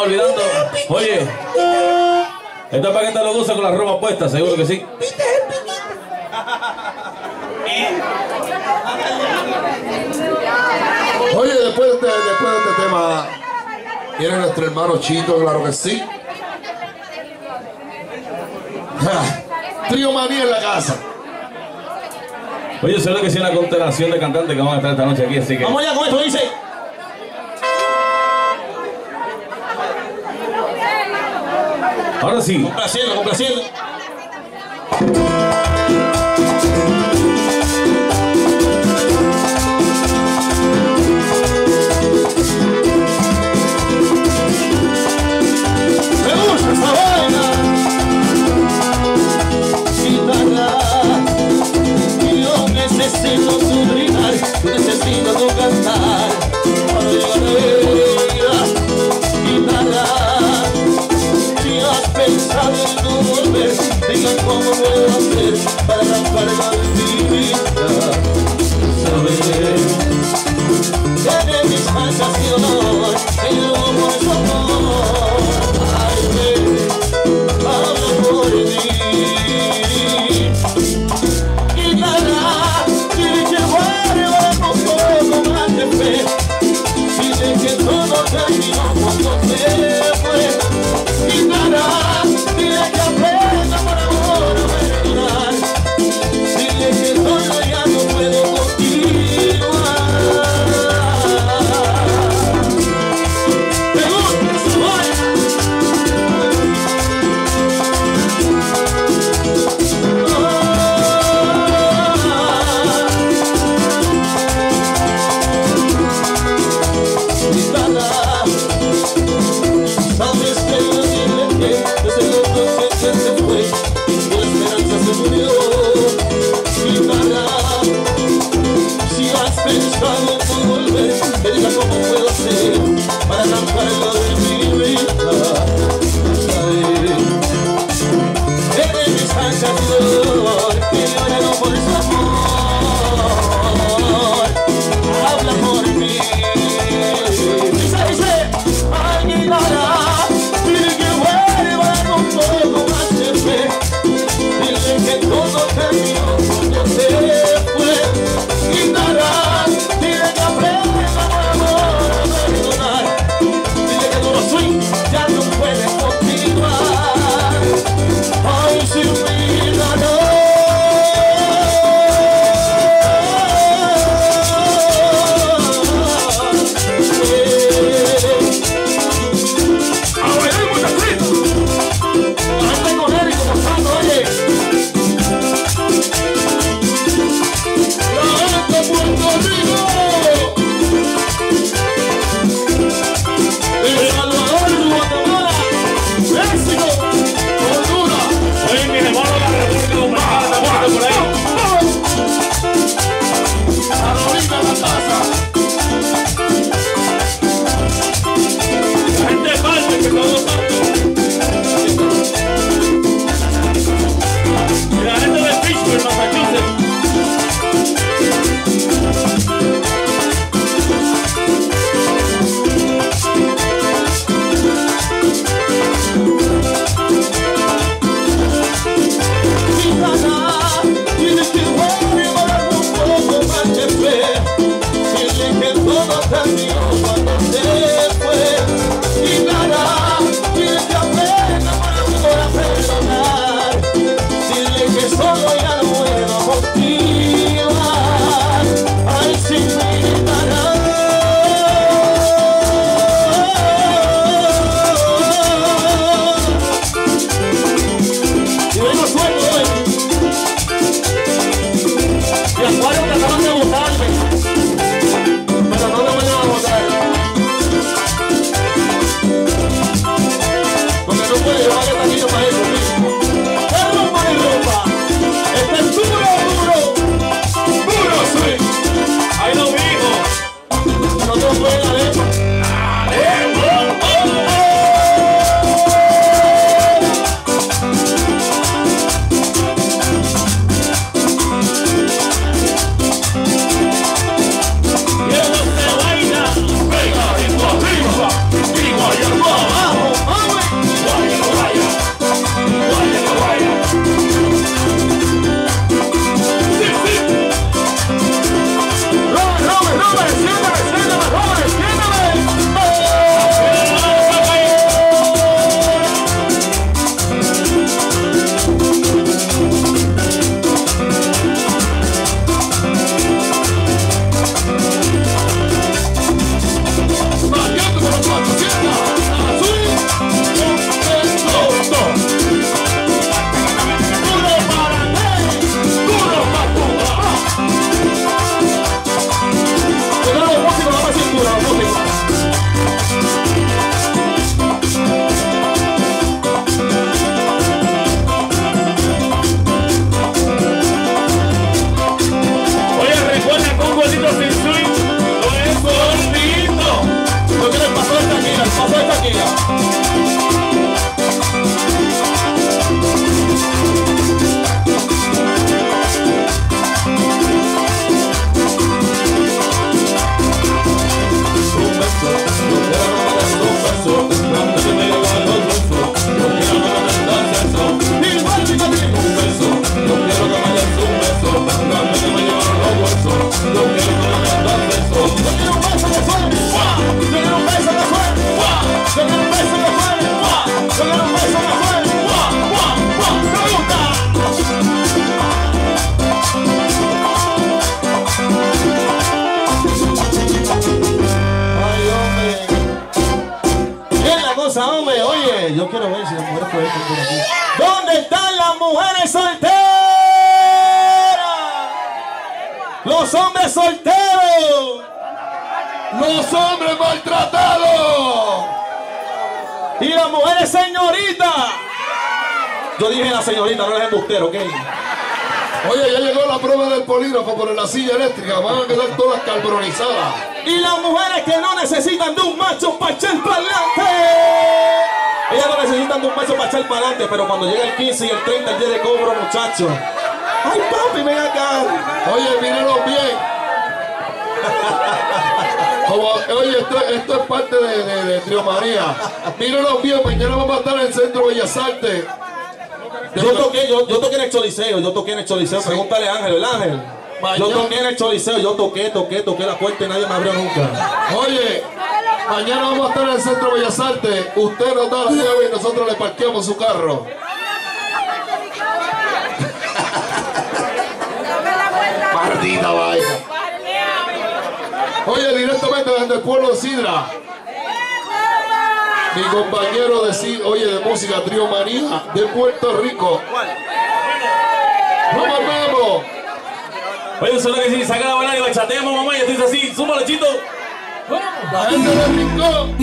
olvidando. Oye, esto es para que te lo goces con la ropa puesta, seguro que sí. Oye, después de este tema, viene nuestro hermano Chito, claro que sí. Trío Manía en la casa. Oye, seguro que sí, una constelación de cantantes que van a estar esta noche aquí, así que... Vamos allá con esto, dice. Ahora sí. Complaciendo, complaciendo. Me gusta esta vaina. Guitarra. Yo necesito tu brillar, necesito tu cantar. Guitarra. Si has pensado en tu volver, tranquila. Hombre, oye, yo quiero ver si las mujeres pueden estar por aquí. ¿Dónde están las mujeres solteras? Los hombres solteros. Los hombres maltratados. Y las mujeres señoritas. Yo dije la señorita, no es embustero, ¿ok? Oye, ya llegó la prueba del polígrafo por la silla eléctrica. Van a quedar todas carbonizadas. Y las mujeres que no necesitan de un macho para echar para adelante. Ellas no necesitan de un macho para echar para adelante, pero cuando llega el 15 y el 30, el día de cobro, muchachos. Ay, papi, ven acá. Oye, mírenlo bien. Oye, esto es parte de Trío María. Mírenlo bien, mañana vamos a estar en el Centro Bellas Artes. Yo toqué en el Choliseo, sí. Pregúntale a Ángel, el Ángel. Mañana. Yo toqué en el Choliseo, yo toqué la puerta y nadie me abrió nunca. Oye, mañana vamos a estar en el Centro Bellas Artes. Usted nos da la llave y nosotros le parqueamos su carro. Maldita vaina. Oye, directamente desde el pueblo de Sidra. Mi compañero de música Trío María de Puerto Rico. ¡Vamos, vamos! Oye, solo que si saca la banana y bachateamos, mamá, y esto dice así, súmalo, chito. La gente del Rincón.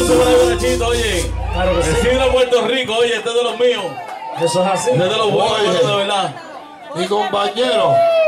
aplauso para el borrachito, oye. Claro que sí. El Sidra Puerto Rico, oye, este es de los míos. Eso es así. Este es de los buenos, Oye. de verdad. Mi compañero.